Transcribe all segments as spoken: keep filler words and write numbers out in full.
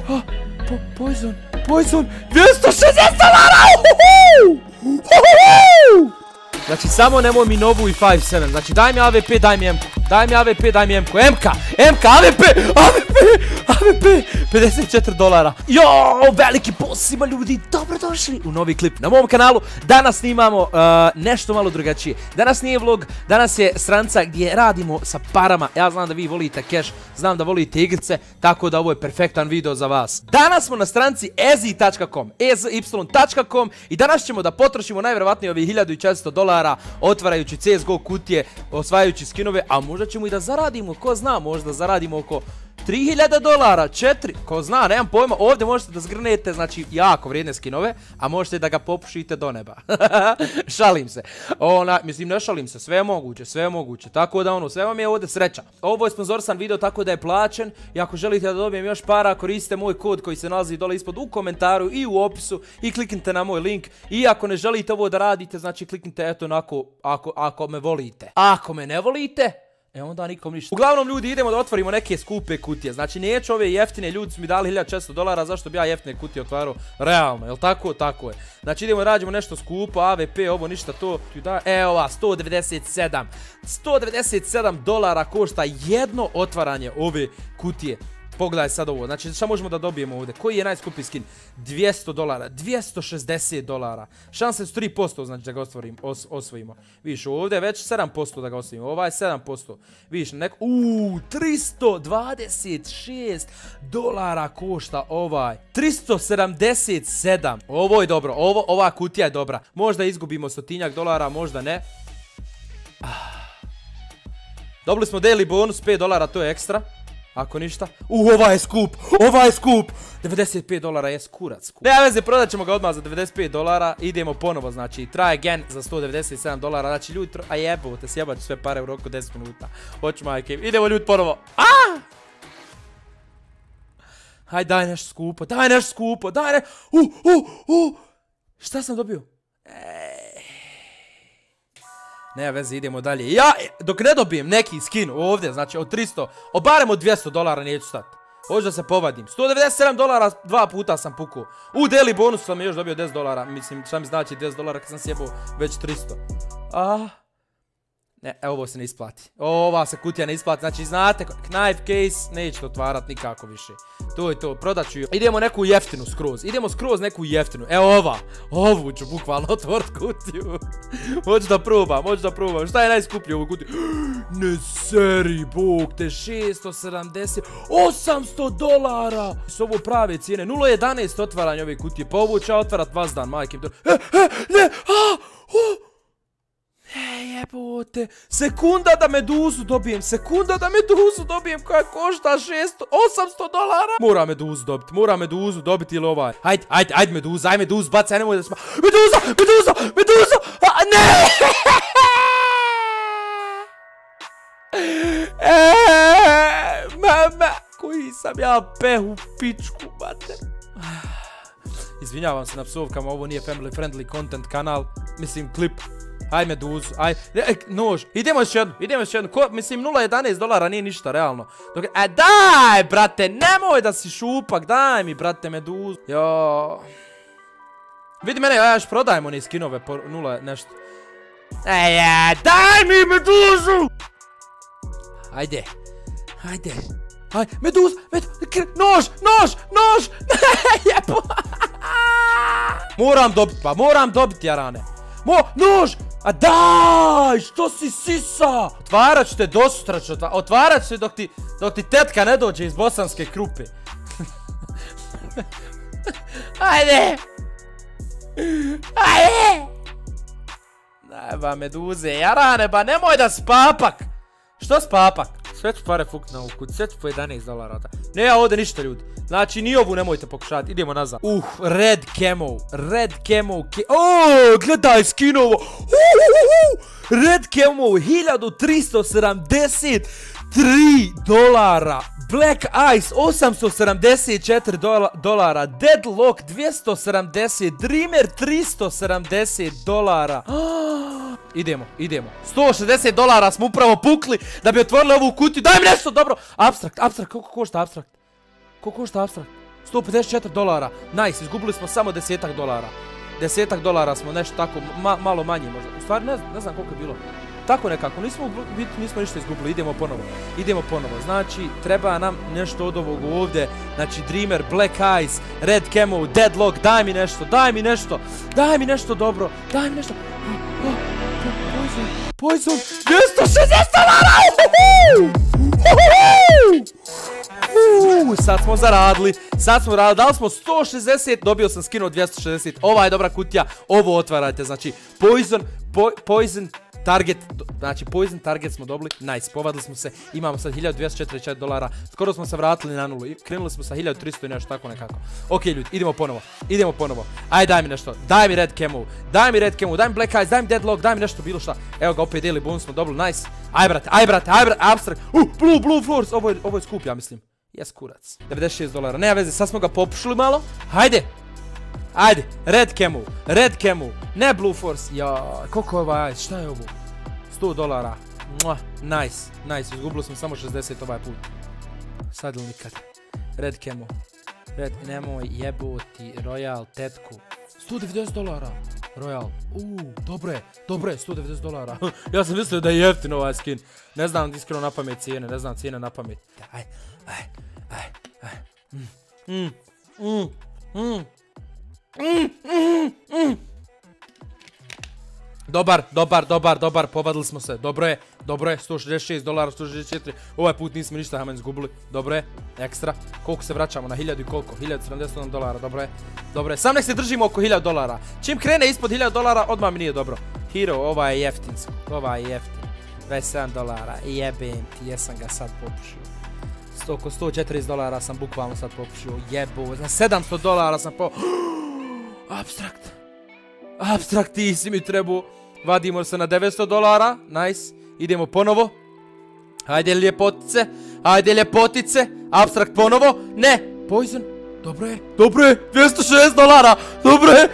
Oh, po, poison, poison, dvjesto šezdeset dolara! Znači, samo nemoj mi Novu i pet sedam. Znači, daj mi A V P, daj mi M-ku. Daj mi A V P, daj mi M-ku. M-ka, M-ka, A V P, A V P, A V P. pedeset četiri dolara. Jo, veliki boss svima ljudi. Dobrodošli u novi klip na mom kanalu. Danas snimamo uh, nešto malo drugačije. Danas nije vlog, danas je stranca gdje radimo sa parama. Ja znam da vi volite cash, znam da volite igrice, tako da ovo je perfektan video za vas. Danas smo na stranci ezi tačka com, e z y tačka com i danas ćemo da potrošimo najvjerovatnije ovih hiljadu četiristo dolara otvarajući C S G O kutije, osvajajući skinove, a možda ćemo i da zaradimo, ko zna, možda zaradimo oko tri hiljade dolara, četiri, ko zna, nemam pojma. Ovdje možete da zgrnete, znači, jako vrijedne skinove, a možete da ga popušite do neba. Šalim se. Ona, mislim, ne šalim se, sve je moguće, sve je moguće. Tako da, ono, sve vam je ovdje sreća. Ovo je sponzorsan video, tako da je plaćen. I ako želite da dobijem još para, koristite moj kod koji se nalazi dole ispod u komentaru i u opisu i kliknite na moj link. I ako ne želite ovo da radite, znači, kliknite eto onako, ako, ako me volite. Ako me ne volite, e onda nikom ništa. Uglavnom ljudi, idemo da otvorimo neke skupe kutije. Znači neću ove jeftine, ljudi su mi dali hiljadu četiristo dolara, zašto bi ja jeftine kutije otvarao? Realno, jel tako? Tako je. Znači idemo da radimo nešto skupo, A V P, ovo ništa to. Evo ova, sto devedeset sedam. sto devedeset sedam dolara košta jedno otvaranje ove kutije. Pogledaj sad ovo, znači šta možemo da dobijemo ovdje? Koji je najskuplji skin? dvjesto dolara, dvjesto šezdeset dolara. Šanse su tri posto, znači da ga osvojimo, os, osvojimo. Viš, ovdje je već sedam posto da ga osvojimo, ovaj je sedam posto. Viš, neko, uuu, tristo dvadeset šest dolara košta ovaj. tristo sedamdeset sedam, ovo je dobro, ovo, ova kutija je dobra. Možda izgubimo stotinjak dolara, možda ne. Ah. Dobili smo daily bonus, pet dolara, to je ekstra. Ako ništa. U, ova je skup, ova je skup. devedeset pet dolara je skurac skup. Nema veze, prodat ćemo ga odmah za devedeset pet dolara. Idemo ponovo, znači, try again za sto devedeset sedam dolara. Znači, ljudi, a jebote, sjebat ću sve pare u roku deset minuta. Hoću majke, idemo ljudi ponovo. Aaaa! Hajde, daj nešto skupo, daj nešto skupo, daj ne... U, u, u! Šta sam dobio? Nema veze, idemo dalje. Ja, dok ne dobijem neki skin ovdje, znači od tristo, o barem od dvjesto dolara neću stati. Hoću da se povadim. sto devedeset sedam dolara, dva puta sam pukao. U daily bonus sam još dobio deset dolara. Mislim, šta mi znači deset dolara kad sam sjebao već tristo. Ah. Ne, ovo se ne isplati. Ova se kutija ne isplati. Znači, znate, knife case nećete otvarat nikako više. To je to, prodat ću ju. Idemo neku jeftinu skroz. Idemo skroz neku jeftinu. Evo ova. Ovu ću bukvalno otvorit kutiju. Hoću da probam, hoću da probam. Šta je najskuplji ovu kutiju? Ne seri, bog te, šesto sedamdeset, osamsto dolara. S ovo prave cijene. nula jedanaest otvaranje ove kutije. Pa ovo ću ja otvarat vas dan, majke. E, e, ne, a, o. E, jebote, sekunda da meduzu dobijem, sekunda da meduzu dobijem koja košta šesto, osamsto dolara. Mora meduzu dobiti, mora meduzu dobiti ili ovaj. Hajde, hajde, hajde meduzu, aj meduzu, bacaj, nemoj da sma... Meduza, meduza, meduza, a ne! Eee, mama, koji sam ja peh u pičku, mater. Izvinjavam se na psovkama, ovo nije family friendly content kanal, mislim klip. Aj meduzu, aj, e, nož, idemo još jednu, idemo još jednu, ko, mislim nula jedanaest dolara nije ništa realno. Dok, e daj brate, nemoj da si šupak, daj mi brate meduzu. Jo. Vidi mene, ja još prodajem one skinove po nula nešto. Ej, e, daj mi meduzu. Ajde, ajde, aj, meduzu, meduzu, nož, nož, nož, jebo. Moram dobiti, pa moram dobiti jarane. Mo, nož! A daj, što si sisa? Otvarat ću te do sutra ću otvarat, otvarat ću te dok ti, dok ti tetka ne dođe iz bosanske krupe. Ajde! Ajde! Daj ba meduze, jarane, ba nemoj da spapak! Što spapak? Sve ću pare fukti na ovu kuću, sve ću po jedanaest dolara. Ne, ja ovdje ništa ljudi. Znači, ni ovu nemojte pokušati, idemo nazad. Uh, red camo, red camo, ke... O, gledaj skinovo. Uh, uh, uh. Red camo, hiljadu tristo sedamdeset tri dolara. Black Ice, osamsto sedamdeset četiri dolara. Deadlock, dvjesto sedamdeset. Dreamer, tristo sedamdeset dolara. Idemo, idemo. sto šezdeset dolara smo upravo pukli da bi otvorili ovu kutiju. Daj mi nešto, dobro. Abstrakt, abstrakt, koliko košta abstrakt? Koliko košta abstrakt? sto pedeset četiri dolara. Nice, izgubili smo samo desetak dolara. Desetak dolara smo nešto tako, ma, malo manje možda. U stvari ne, ne znam koliko je bilo. Tako nekako, nismo, nismo ništa izgubili, idemo ponovo. Idemo ponovo, znači treba nam nešto od ovog ovdje. Znači Dreamer, Black Eyes, Red Camo, Deadlock, daj mi nešto, daj mi nešto. Daj mi nešto dobro, daj mi nešto. Oh, oh, Poison, Poison, dvjesto šezdeset dolara! Uuu, sad smo zaradili, sad smo radili, dali smo sto šezdeset, dobio sam skin od dvjesto šezdeset, ova je dobra kutija, ovo otvarajte, znači Poison, po, Poison, Target, znači Poison Target smo dobili, nice, povadili smo se, imamo sad hiljadu dvjesto četrdeset četiri dolara, skoro smo se vratili na nulu, krenuli smo sa hiljadu tristo i nešto tako nekako. Ok ljudi, idemo ponovo, idemo ponovo, aj daj mi nešto, daj mi Red Camo, daj mi Red Camo, daj mi Black Eyes, daj mi Deadlock, daj mi nešto bilo šta. Evo ga, opet Daily Bonus smo dobili, nice, aj brate, aj brate, aj brate, Abstract, uh, Blue, Blue Floors, ovo je, ovo je skup ja mislim, jes kurac, devedeset šest dolara, nema veze, sad smo ga popušili malo, hajde. Ajde, Red Camo, Red Camo, ne Blue Force, ja, koliko je ovaj, šta je ovo? sto dolara, Mua, nice, nice, izgubili smo samo šezdeset ovaj put. Sad ili nikad. Red Camo, Red, nemoj jeboti, Royal, tetku, sto devedeset dolara, Royal, uuu, dobro je, dobro je, sto devedeset dolara, ja sam mislio da je jeftin ovaj skin, ne znam iskreno na pamet cijene, ne znam cijene na pamet. Aj, aj, aj, aj, mm, mm, mm, mm. Mm, mm, mm. Dobar, dobar, dobar, dobar, povadili smo se, dobro je, dobro je, sto šezdeset šest dolara, sto šezdeset četiri, ovaj put nismo ništa hamen izgubili, dobro je, ekstra, koliko se vraćamo, na hiljadu i koliko, hiljadu sedamdeset osam dolara, dobro je, dobro je, sam nek se držimo oko hiljadu dolara, čim krene ispod hiljadu dolara, odmah mi nije dobro, Hero, ovaj je jeftin, ovaj je jeftin, dvadeset sedam dolara, jebem ti, jesam ga sad popušio. Oko sto četrdeset dolara sam bukvalno sad popušio, jebo, za sedamsto dolara sam po... Abstrakt. Abstrakt, ti si mi trebao. Vadimo se na devetsto dolara, nice. Idemo ponovo. Hajde ljepotice, hajde ljepotice. Abstrakt ponovo, ne. Poison, dobro je, dobro je, dvjesto šezdeset dolara, dobro je.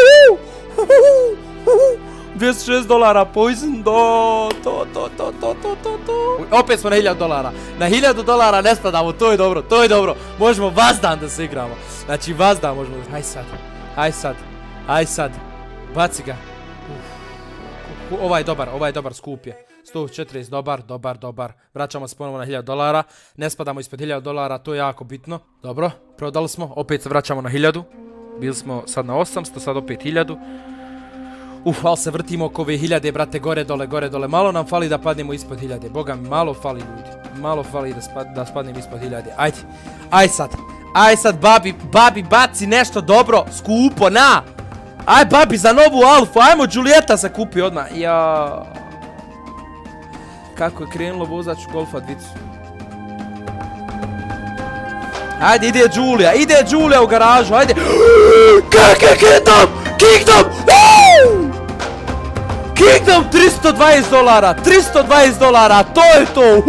dvjesto šezdeset dolara, Poison, do, to, to, to, to, to, to, to. Opet smo na hiljadu dolara. Na hiljadu dolara ne spadamo, to je dobro, to je dobro. Možemo vazdan da se igramo. Znači vazdan možemo, haj sad, haj sad, haj sad. Baci ga. Uf. Ovaj je dobar, ovaj je dobar, skup je. sto četrdeset, dobar, dobar, dobar. Vraćamo se ponovo na hiljadu dolara. Ne spadamo ispod hiljadu dolara, to je jako bitno. Dobro, prodali smo, opet se vraćamo na hiljadu. Bili smo sad na osamsto, sad opet hiljadu. Uf, ali se vrtimo oko ove hiljade, brate, gore dole, gore dole. Malo nam fali da padnemo ispod hiljade. Boga mi, malo fali ljudi. Malo fali da, spad, da spadnem ispod hiljade. Ajde, aj sad. Aj sad, babi, babi, baci nešto dobro, skupo, na! Aj, babi, za novu alfu, ajmo, Julieta se kupi odmah. Ja. Kako je krenulo vozač u Golfa dvicu. Ajde, ide Julia, ide Julia u garažu, ajde. Kingdom, Kingdom, Kingdom, tristo dvadeset dolara, tristo dvadeset dolara, to je to.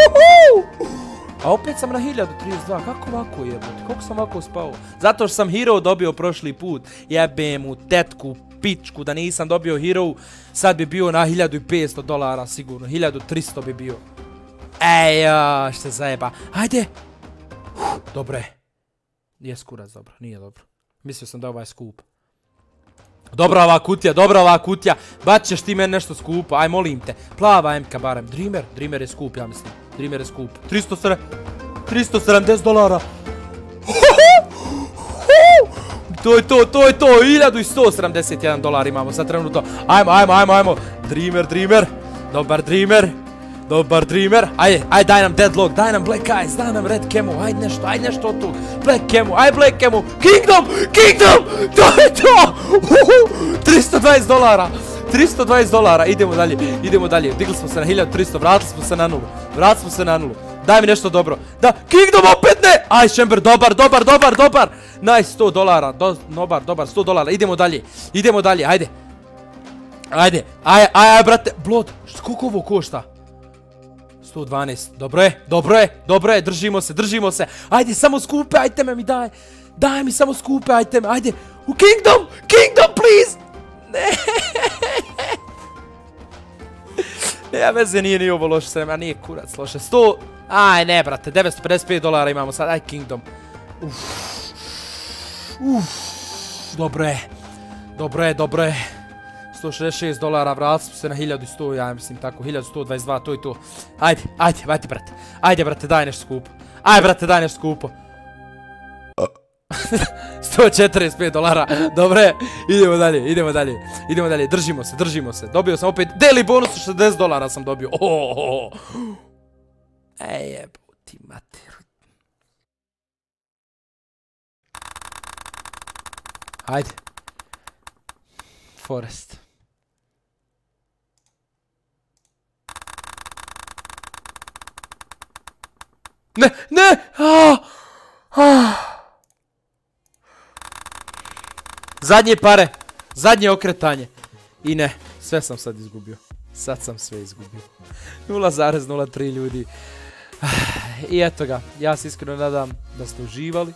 A opet sam na hiljadu trideset dva, kako ovako jebati, koliko sam ovako spao? Zato što sam Hero dobio prošli put, jebem u tetku, pičku, da nisam dobio Hero, sad bi bio na hiljadu petsto dolara sigurno, hiljadu tristo bi bio. Ej, što se zajeba, hajde. Dobro je. Nije skurac dobro, nije dobro. Mislio sam da ovaj je skup. Dobra ova kutija, dobra ova kutija. Baćeš ti meni nešto skupo, aj molim te. Plava M K barem. Dreamer, Dreamer je skup, ja mislim. Dreamer je skup. tristo sedamdeset dolara. To je to, to je to. hiljadu sto sedamdeset jedan dolar imamo sad trenutno. Ajmo, ajmo, ajmo, ajmo. Dreamer, Dreamer. Dobar Dreamer. Dobar Dreamer. Ajde, ajde, daj nam Deadlock, daj nam Black Eyes, daj nam Red Camo, ajde nešto, ajde nešto od tog. Black Camo, ajde Black Camo. Kingdom, Kingdom, to je to. tristo dvadeset dolara. tristo dvadeset dolara, idemo dalje, idemo dalje. Digli smo se na hiljadu tristo, vratili smo se na nulu. Vratili smo se na nulu. Daj mi nešto dobro. Da, Kingdom opet ne. Aj, Chamber, dobar, dobar, dobar, dobar. Nice, sto dolara, dobar, dobar, sto dolara. Idemo dalje, idemo dalje, ajde. Ajde, aj, aj, aj, brate, Blood, koliko ovo košta? sto dvanaest, dobro je, dobro je, dobro je, držimo se, držimo se. Ajde, samo skupe iteme mi daj. Daj mi samo skupe iteme, ajde. U Kingdom, Kingdom, please. Ne. Nema veze, nije ni ovo loše srema, nije kurac loše. sto, aj ne brate, devetsto pedeset pet dolara imamo sad, aj Kingdom. Uff. Uff, dobro je. Dobro je, dobro je. sto šezdeset šest dolara, vratili smo se na hiljadu sto, ja mislim tako, hiljadu sto dvadeset dva, to je to. Ajde, ajde, ajde, brate. Ajde, brate, daj nešto skupo. Ajde, brate, daj nešto skupo. sto četrdeset pet dolara, dobro je. Idemo dalje, idemo dalje. Idemo dalje, držimo se, držimo se. Dobio sam opet, daily bonus šezdeset dolara sam dobio. Oh. Ej, jeboti materu. Ajde. Forest. Ne, ne! Ah, ah. Zadnje pare, zadnje okretanje. I ne, sve sam sad izgubio. Sad sam sve izgubio. nula zarez nula tri ljudi. I eto ga, ja se iskreno nadam da ste uživali.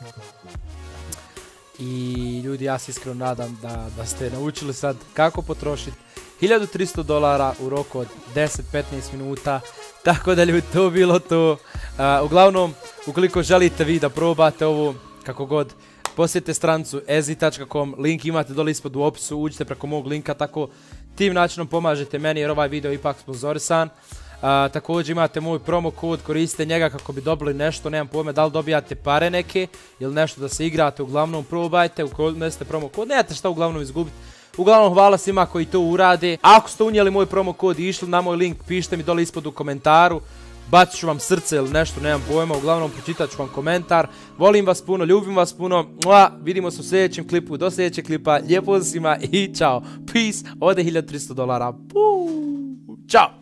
I ljudi, ja se iskreno nadam da, da ste naučili sad kako potrošiti hiljadu tristo dolara u roku od deset do petnaest minuta. Tako da ljudi, to bilo to. Uh, uglavnom, ukoliko želite vi da probate ovo, kako god, posjetite stranicu ezi tačka com, link imate dole ispod u opisu, uđite preko mog linka, tako tim načinom pomažete meni jer ovaj video je ipak sponzorisan. Uh, također imate moj promo kod, koristite njega kako bi dobili nešto, nemam pojma da li dobijate pare neke ili nešto da se igrate, uglavnom probajte, ukoliko nesete promo kod, nemate šta uglavnom izgubiti. Uglavnom hvala svima koji to urade. Ako ste unijeli moj promo kod i išli na moj link, pišite mi dole ispod u komentaru. Bacit ću vam srce ili nešto, nemam pojma, uglavnom pročitat ću vam komentar. Volim vas puno, ljubim vas puno. Mua, vidimo se u sljedećem klipu, do sljedećeg klipa. Lijepo svima i čao. Peace, ode hiljadu tristo dolara. Ćao.